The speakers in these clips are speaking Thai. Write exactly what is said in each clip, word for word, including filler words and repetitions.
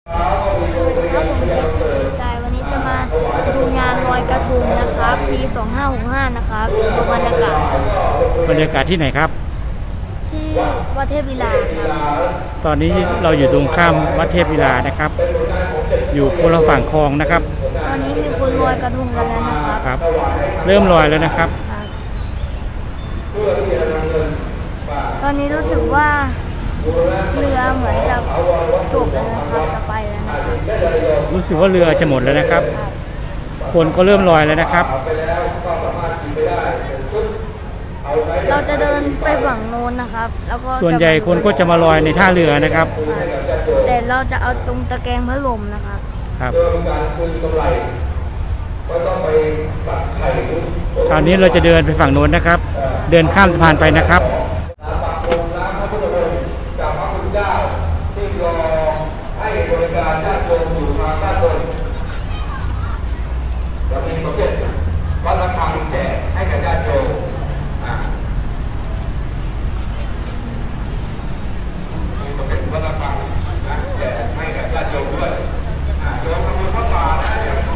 ครับผมเด็กกายวันนี้จะมาดูงานลอยกระทงนะครับปีสองห้าหกห้านะครับดูบรรยากาศบรรยากาศที่ไหนครับที่วัดเทพวิลาครับตอนนี้เราอยู่ตรงข้ามวัดเทพวิลานะครับอยู่คนละฝั่งคลองนะครับตอนนี้มีคนลอยกระทงกันแล้วนะครับครับเริ่มลอยแล้วนะครับตอนนี้รู้สึกว่าเรือเหมือนจะจบแล้วนะครับจะไปแล้วนะครับรู้สึกว่าเรือจะหมดแล้วนะครับคนก็เริ่มลอยแล้วนะครับเราจะเดินไปฝั่งโน้นนะครับแล้วก็ส่วนใหญ่คนก็จะมาลอยในท่าเรือนะครับแต่เราจะเอาตรงตะแกรงพัดลมนะครับครับคราวนี้เราจะเดินไปฝั่งโน้นนะครับเดินข้ามสะพานไปนะครับที่รอให้บริการญาติโยมอยู่ทางด้านบนจะมีประเภทวัดระฆังแจกให้กับญาติโยมมีประเภทวัดระฆังนะแจกให้กับญาติโยมด้วยโยมทำบุญพระป่านะ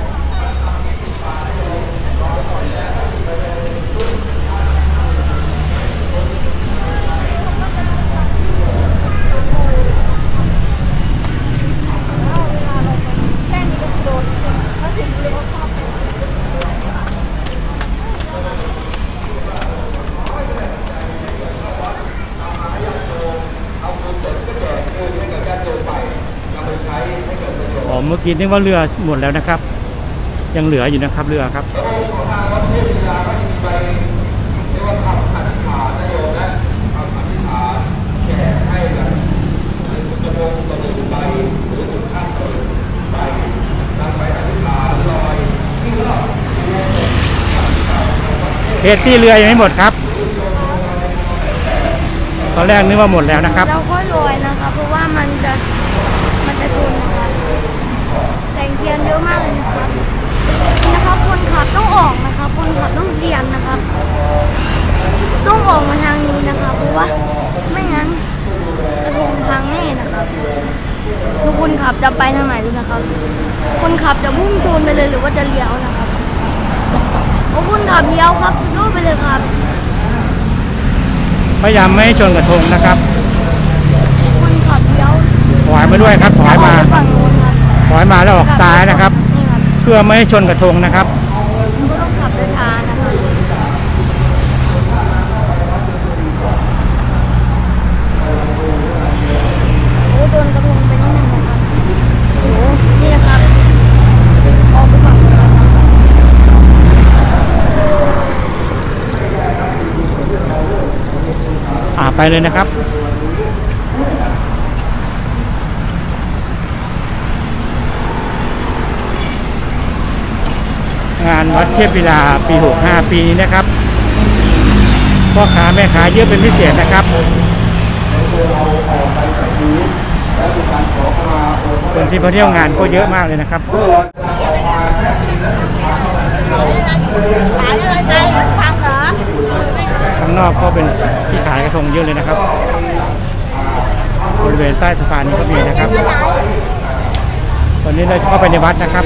อ๋อเมื่อกี้นึกว่าเรือหมดแล้วนะครับยังเหลืออยู่นะครับเรือครับเฮดที่เรือยังไม่หมดครับตอนแรกนึกว่าหมดแล้วนะครับเราก็ลอยนะครับเพราะว่ามันจะมันจะทุนนะครับแสงเทียนเยอะมากเลยนะครับนะครับคนขับต้องออกนะครับคนขับต้องเสียนนะครับต้องออกมาทางนี้นะครับเพราะว่าไม่งั้นกระทงพังแน่นะครับทุกคนขับจะไปทางไหนดูนะครับคนขับจะพุ่งชนไปเลยหรือว่าจะเลี้ยวนะครับโอ้คนขับเลี้ยวครับนู่นไปเลยครับพยายามไม่ให้ชนกระทงนะครับคนขับเลี้ยวถอยมาด้วยครับถอยมาถอยมาแล้วออกซ้ายนะครับเพื่อไม่ให้ชนกระทงนะครับก็ต้องขับช้าๆนะครับโอ้โดนกระทงไปนิดนึงนะครับโอ้นี่นะครับออกไปฝั่งอ่าไปเลยนะครับงานวัดเทพวิลาปีหกสิบห้าปีนี้นะครับพ่อค้าแม่ค้าเยอะเป็นพิเศษนะครับคนที่มาเที่ยวงานก็เยอะมากเลยนะครับข้างนอกก็เป็นที่ขายกระทงเยอะเลยนะครับบริเวณใต้สะพานนี้ก็มีนะครับตอนนี้เราเข้าไปในวัดนะครับ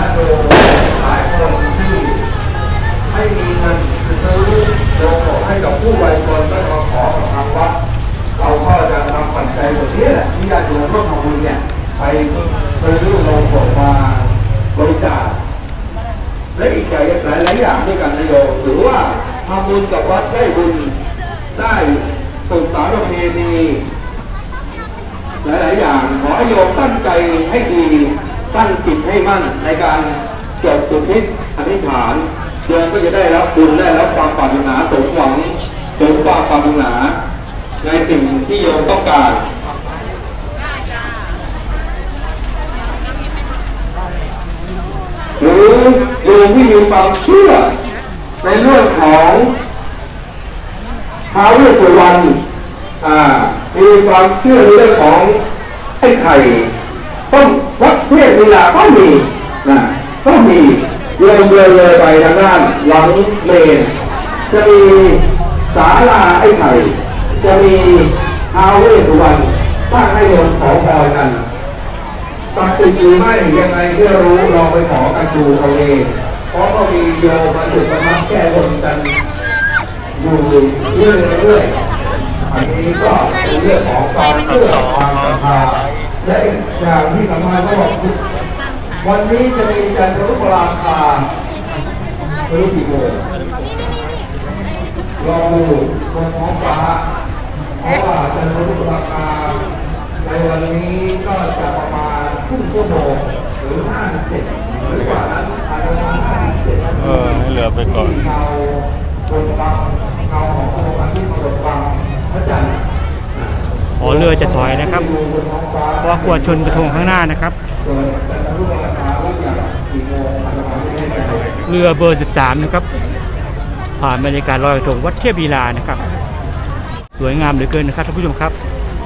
ให้มีเงินซื้อโลโก้ให้กับผู้บริโภคได้มาขอกับทางวัดเราก็จะนำปัจจัยส่วนนี้แหละที่ญาติโยมร่วมทำบุญเนี่ยไปซื้อโลโก้มาบริจาคและอีกหลายหลายอย่างด้วยกันนะโยมหรือว่าทำบุญกับวัดได้บุญได้สุขสารประเพณีหลายๆอย่างขอโยมตั้งใจให้ดีตั้งจิตให้มั่นในการจดสุทธิอธิษฐานโยมก็จะได้รับบุญได้รับความปรารถนาสมหวังสมความปรารถนาในสิ่งที่โยมต้องการหรือโยมที่มีความเชื่อในเรื่องของท้าวเวสสุวรรณมีความเชื่อในเรื่องของไอ้ไข่ต้นวัดเทพวิลาก็มีนะก็มีโยมเดินเลยไปทางด้านหลังเมนจะมีศาลาไอ้ไข่จะมีท้าวเวสสุวรรณตั้งให้โยมขอพรกันตัดสินหรือไม่ยังไงเพื่อรู้ลองไปขอกันดูเอาเองเพราะก็มีโยมมาจุดประทัดแก้บนกันอยู่เรื่อยๆอันนี้ก็เป็นเรื่องของความเชื่อความศรัทธาและอีกอย่างที่สำคัญก็บอกวันนี้จะมีจันทรุปราคาไม่รู้กี่โมงรอดูบนท้องฟ้าเพราะว่าจันทรุปราคาในวันนี้ก็จะประมาณครึ่งชั่วโมงหรือห้าสิบหรือกว่านั้นอาจจะประมาณห้าสิบเออให้เหลือไปก่อนเงาบนบังเงาของพระองค์ที่บนบังพระจันทร์อ๋อเรือจะถอยนะครับเพราะว่ากลัวชนกระทงข้างหน้านะครับเรือเบอร์สิบสามนะครับผ่านบรรยากาศลอยกระทงวัดเทพบีลานะครับสวยงามเหลือเกินนะครับท่านผู้ชมครับ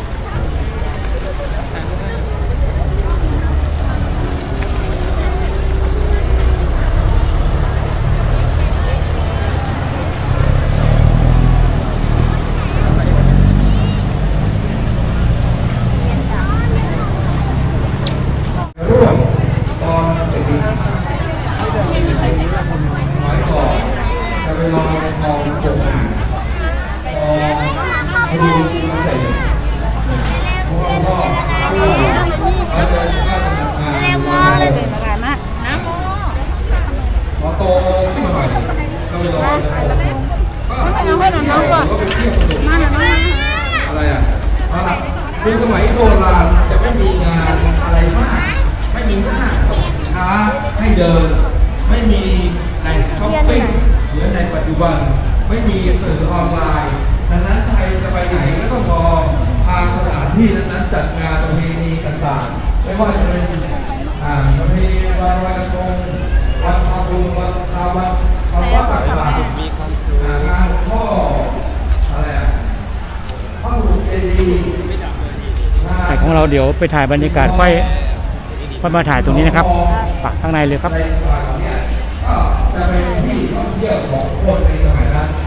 อะไรอ่ะคือสมัยโบราณจะไม่มีงานอะไรมากไม่มีห้างสรรพสินค้าให้เดินไม่มีแหล่งช้อปปิ้งเหมือนในปัจจุบันไม่มีสื่อออนไลน์ดังนั้นใครจะไปไหนก็ต้องรอทางสถานที่นั้นจัดงานประเพณีต่างๆไม่ว่าจะเป็นประเพณีวันลอยกระทงวันทำบุญวันทำวันทำวัดต่างๆงานพ่ออะไรอ่ะพ่อหลวงเจดีย์ถ่ายของเราเดี๋ยวไปถ่ายบรรยากาศค่อยค่อยมาถ่ายตรงนี้นะครับปักข้างในเลยครับก็จะเป็นที่ท่องเที่ยวของคนในสมัยนั้น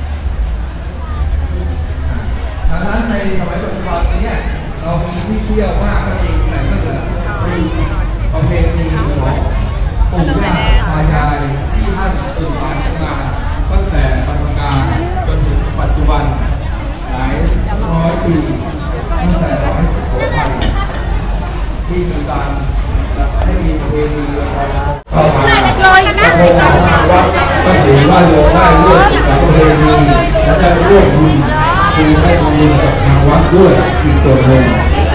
ดังนั้นในสมัยปัจจุบันนี้เรามีที่เที่ยวมากก็จริงแต่ก็จะเป็นประเพณีของปู่ย่าตายายที่ท่านสืบสานมาตั้งแต่บรรพกาลจนถึงปัจจุบันหลายร้อยปีตั้งแต่ร้อยสุโขทัยที่มีการให้มีประเพณีเข้ามาพระองค์ทางวัดก็ถือว่าโยมได้ร่วมกับประเพณีและได้ร่วมบุญคือได้ทำบุญกับทางวัดด้วยอีกส่วนหนึ่ง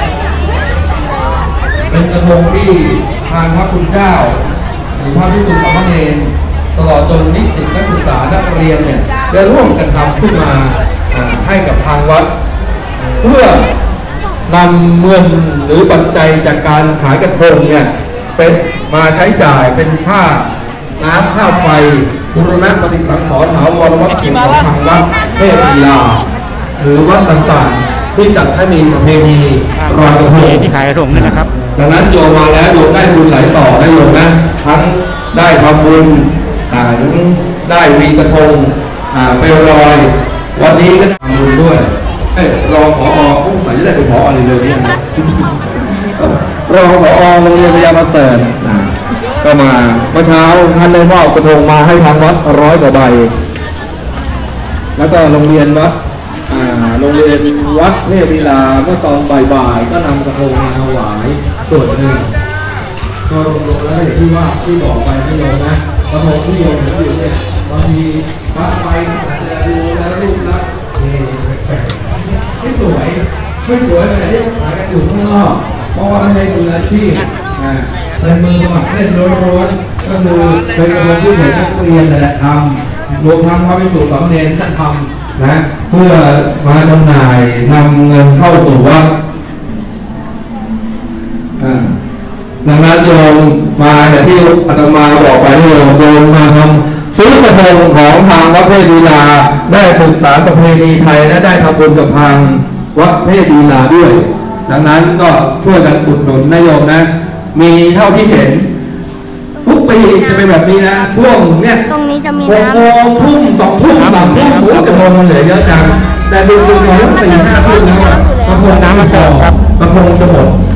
เป็นกระทงที่ทางพระคุณเจ้าหรือพระภิกษุสามเณรตลอดจนนิสิตนักศึกษานักเรียนเนี่ยได้ร่วมกันทำขึ้นมาให้กับทางวัดเพื่อนำเงินหรือปัจจัยจากการขายกระทงเนี่ยเป็นมาใช้จ่ายเป็นค่าน้ำค่าไฟบูรณะปฏิสังขรณ์ถาวรวัตถุของทางวัดเทพลีลาหรือวัดต่างๆที่จัดให้มีประเพณีลอยกระทงที่ขายกระทงนั่นนะครับดังนั้นโยมมาแล้วโยมได้บุญไหลต่อได้โยมนะทั้งได้ทำบุญทั้งได้มีกระทงไปลอยวันนี้ก็ทำบุญด้วยเอ้รองผอผู้ใส่จะได้เป็นผออะไรเลยเนี่ยนะรองผอโรงเรียนพญาประเสริฐก็มาเมื่อเช้าท่านได้มอบกระทงมาให้ทางวัดร้อยกว่าใบแล้วก็โรงเรียนวัดโรงเรียนวัดเทพลีลาเมื่อตอนบ่ายๆก็นำกระทงมาถวายส่วนหนึ่งก็รวมๆแล้วอย่างที่ว่าที่บอกไปไม่โยมนะกระทงที่โยมเห็นอยู่เนี่ยบางทีวัดไปอาจจะดูแล้วรูปลักษณ์แปลกๆไม่สวยไม่สวยแต่ที่ขายกันอยู่ข้างนอกเพราะว่าไม่ใช่มืออาชีพเป็นมือสมัครเล่นร้อนๆก็คือเป็นกระทงที่เห็นนักเรียนแต่ทำรวมทั้งพระภิกษุสามเณรท่านทำนะเพื่อมาจำหน่ายนำเงินเข้าสู่วัดดังนั้นโยมมาอย่างที่อาตมาบอกไปโยมโยมมาทำซื้อกระทงของทางวัดเทพลีลาได้ศึกษาประเพณีไทยและได้ทำบุญกับทางวัดเทพลีลาด้วยดังนั้นก็ช่วยกันอุดหนุนนะโยมนะมีเท่าที่เห็นทุกปีจะเป็นแบบนี้นะช่วงเนี้ยตรงนี้จะมีน้ำหกโมงทุ่มสองทุ่มสามทุ่มโอ้กระทงมันเหลือเยอะจังแต่ดูดูน้อยสี่ห้าทุ่มแล้วกระทงน้ำมันเกิดครับกระทงจะหมด